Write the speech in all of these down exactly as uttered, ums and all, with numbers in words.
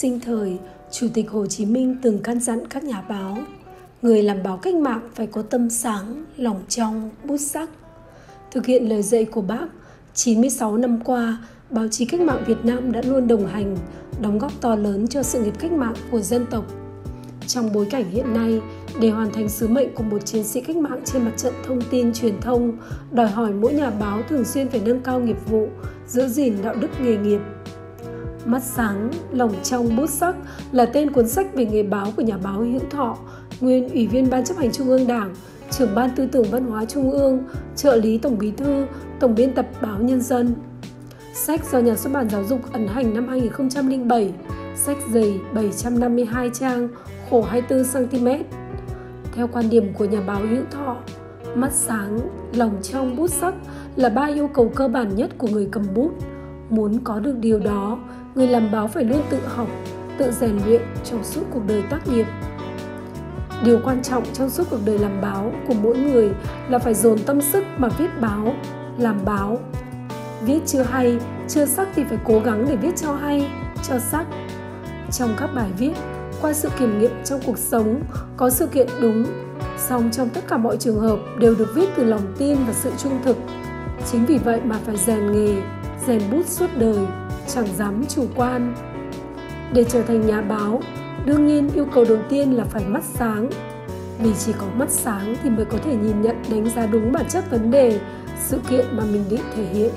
Sinh thời, Chủ tịch Hồ Chí Minh từng căn dặn các nhà báo, người làm báo cách mạng phải có tâm sáng, lòng trong, bút sắc. Thực hiện lời dạy của Bác, chín mươi sáu năm qua, báo chí cách mạng Việt Nam đã luôn đồng hành, đóng góp to lớn cho sự nghiệp cách mạng của dân tộc. Trong bối cảnh hiện nay, để hoàn thành sứ mệnh của một chiến sĩ cách mạng trên mặt trận thông tin truyền thông, đòi hỏi mỗi nhà báo thường xuyên phải nâng cao nghiệp vụ, giữ gìn đạo đức nghề nghiệp. Mắt sáng, lòng trong, bút sắc là tên cuốn sách về nghề báo của nhà báo Hữu Thọ, nguyên Ủy viên Ban Chấp hành Trung ương Đảng, trưởng Ban Tư tưởng Văn hóa Trung ương, trợ lý Tổng Bí thư, tổng biên tập báo Nhân dân. Sách do Nhà xuất bản Giáo dục ấn hành năm hai nghìn không trăm lẻ bảy, sách dày bảy trăm năm mươi hai trang, khổ hai mươi tư xăng-ti-mét. Theo quan điểm của nhà báo Hữu Thọ, mắt sáng, lòng trong, bút sắc là ba yêu cầu cơ bản nhất của người cầm bút. Muốn có được điều đó, người làm báo phải luôn tự học, tự rèn luyện trong suốt cuộc đời tác nghiệp. Điều quan trọng trong suốt cuộc đời làm báo của mỗi người là phải dồn tâm sức mà viết báo, làm báo. Viết chưa hay, chưa sắc thì phải cố gắng để viết cho hay, cho sắc. Trong các bài viết, qua sự kiểm nghiệm trong cuộc sống, có sự kiện đúng, song trong tất cả mọi trường hợp đều được viết từ lòng tin và sự trung thực. Chính vì vậy mà phải rèn nghề, rèn bút suốt đời, chẳng dám chủ quan. Để trở thành nhà báo, đương nhiên yêu cầu đầu tiên là phải mắt sáng. Vì chỉ có mắt sáng thì mới có thể nhìn nhận, đánh giá đúng bản chất vấn đề, sự kiện mà mình định thể hiện.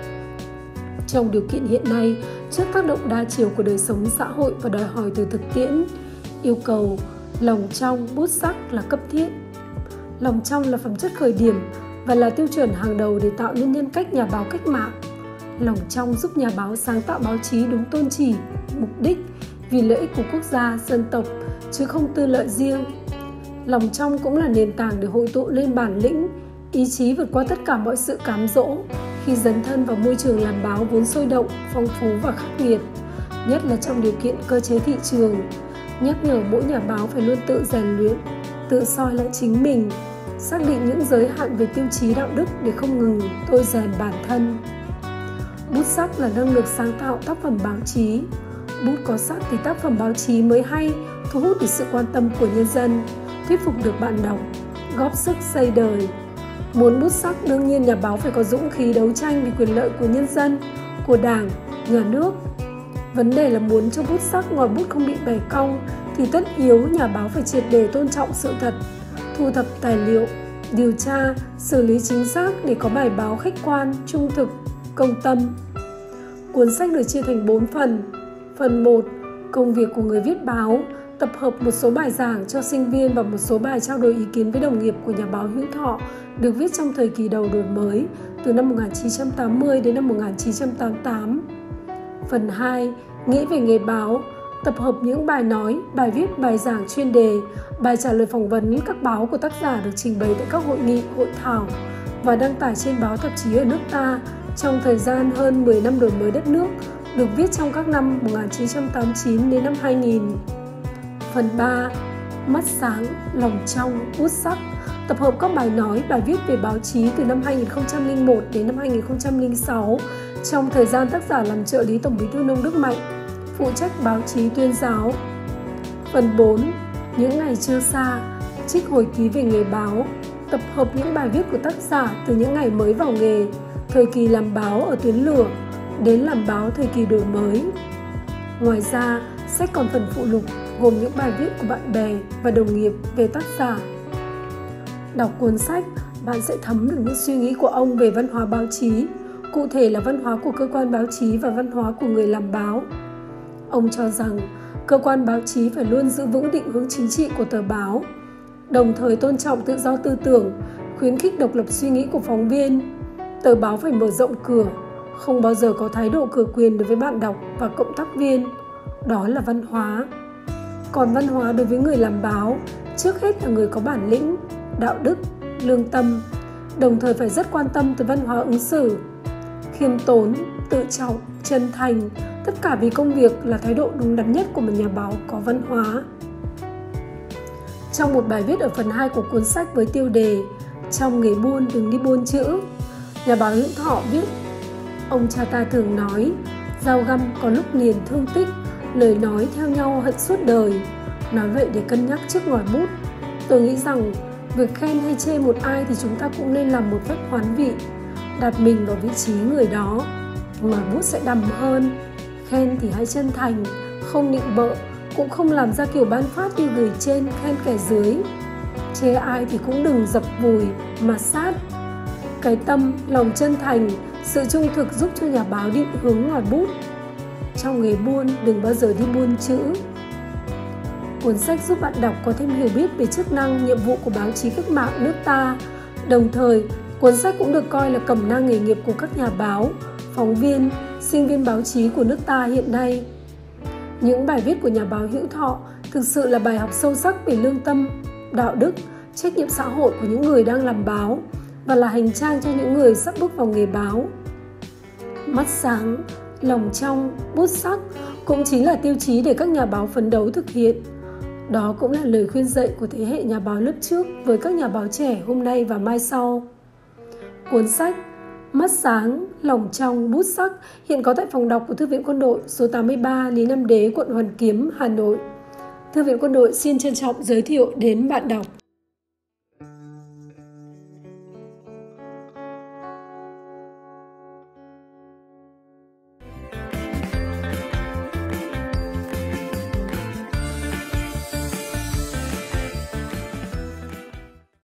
Trong điều kiện hiện nay, trước tác động đa chiều của đời sống xã hội và đòi hỏi từ thực tiễn, yêu cầu lòng trong, bút sắc là cấp thiết. Lòng trong là phẩm chất khởi điểm và là tiêu chuẩn hàng đầu để tạo nên nhân cách nhà báo cách mạng. Lòng trong giúp nhà báo sáng tạo báo chí đúng tôn chỉ, mục đích, vì lợi ích của quốc gia, dân tộc, chứ không tư lợi riêng. Lòng trong cũng là nền tảng để hội tụ lên bản lĩnh, ý chí vượt qua tất cả mọi sự cám dỗ khi dấn thân vào môi trường làm báo vốn sôi động, phong phú và khắc nghiệt, nhất là trong điều kiện cơ chế thị trường. Nhắc nhở mỗi nhà báo phải luôn tự rèn luyện, tự soi lại chính mình, xác định những giới hạn về tiêu chí đạo đức để không ngừng tôi rèn bản thân. Bút sắc là năng lực sáng tạo tác phẩm báo chí. Bút có sắc thì tác phẩm báo chí mới hay, thu hút được sự quan tâm của nhân dân, thuyết phục được bạn đọc, góp sức xây đời. Muốn bút sắc, đương nhiên nhà báo phải có dũng khí đấu tranh vì quyền lợi của nhân dân, của Đảng, nhà nước. Vấn đề là muốn cho bút sắc ngòi bút không bị bẻ cong thì tất yếu nhà báo phải triệt để tôn trọng sự thật, thu thập tài liệu, điều tra, xử lý chính xác để có bài báo khách quan, trung thực, công tâm. Cuốn sách được chia thành bốn phần. Phần một, công việc của người viết báo, tập hợp một số bài giảng cho sinh viên và một số bài trao đổi ý kiến với đồng nghiệp của nhà báo Hữu Thọ, được viết trong thời kỳ đầu đổi mới, từ năm một nghìn chín trăm tám mươi đến năm một nghìn chín trăm tám mươi tám. Phần hai, nghĩ về nghề báo, tập hợp những bài nói, bài viết, bài giảng chuyên đề, bài trả lời phỏng vấn các báo của tác giả được trình bày tại các hội nghị, hội thảo và đăng tải trên báo tạp chí ở nước ta trong thời gian hơn mười năm đổi mới đất nước, được viết trong các năm một nghìn chín trăm tám mươi chín đến năm hai nghìn. Phần ba, mắt sáng, lòng trong, bút sắc, tập hợp các bài nói, bài viết về báo chí từ năm hai nghìn không trăm lẻ một đến năm hai nghìn không trăm lẻ sáu, trong thời gian tác giả làm trợ lý Tổng Bí thư Nông Đức Mạnh, phụ trách báo chí tuyên giáo. Phần bốn, những ngày chưa xa, trích hồi ký về nghề báo, tập hợp những bài viết của tác giả từ những ngày mới vào nghề, thời kỳ làm báo ở tuyến lửa, đến làm báo thời kỳ đổi mới. Ngoài ra, sách còn phần phụ lục gồm những bài viết của bạn bè và đồng nghiệp về tác giả. Đọc cuốn sách, bạn sẽ thấm được những suy nghĩ của ông về văn hóa báo chí, cụ thể là văn hóa của cơ quan báo chí và văn hóa của người làm báo. Ông cho rằng cơ quan báo chí phải luôn giữ vững định hướng chính trị của tờ báo, đồng thời tôn trọng tự do tư tưởng, khuyến khích độc lập suy nghĩ của phóng viên. Tờ báo phải mở rộng cửa, không bao giờ có thái độ cửa quyền đối với bạn đọc và cộng tác viên. Đó là văn hóa. Còn văn hóa đối với người làm báo, trước hết là người có bản lĩnh, đạo đức, lương tâm, đồng thời phải rất quan tâm tới văn hóa ứng xử. Khiêm tốn, tự trọng, chân thành, tất cả vì công việc là thái độ đúng đắn nhất của một nhà báo có văn hóa. Trong một bài viết ở phần hai của cuốn sách với tiêu đề Trong nghề buôn đừng đi buôn chữ, nhà báo Hữu Thọ viết: Ông cha ta thường nói, dao găm có lúc liền thương tích, lời nói theo nhau hận suốt đời. Nói vậy để cân nhắc trước ngòi bút. Tôi nghĩ rằng việc khen hay chê một ai thì chúng ta cũng nên làm một phép hoán vị, đặt mình vào vị trí người đó. Ngòi bút sẽ đầm hơn. Khen thì hãy chân thành, không nịnh bợ, cũng không làm ra kiểu ban phát như người trên khen kẻ dưới. Chê ai thì cũng đừng dập vùi mà sát. Cái tâm, lòng chân thành, sự trung thực giúp cho nhà báo định hướng ngòi bút. Trong nghề buôn, đừng bao giờ đi buôn chữ. Cuốn sách giúp bạn đọc có thêm hiểu biết về chức năng, nhiệm vụ của báo chí cách mạng nước ta. Đồng thời, cuốn sách cũng được coi là cẩm nang nghề nghiệp của các nhà báo, phóng viên, sinh viên báo chí của nước ta hiện nay. Những bài viết của nhà báo Hữu Thọ thực sự là bài học sâu sắc về lương tâm, đạo đức, trách nhiệm xã hội của những người đang làm báo và là hành trang cho những người sắp bước vào nghề báo. Mắt sáng, lòng trong, bút sắc cũng chính là tiêu chí để các nhà báo phấn đấu thực hiện. Đó cũng là lời khuyên dạy của thế hệ nhà báo lớp trước với các nhà báo trẻ hôm nay và mai sau. Cuốn sách Mắt sáng, lòng trong, bút sắc hiện có tại phòng đọc của Thư viện Quân đội số tám mươi ba Lý Nam Đế, quận Hoàn Kiếm, Hà Nội. Thư viện Quân đội xin trân trọng giới thiệu đến bạn đọc.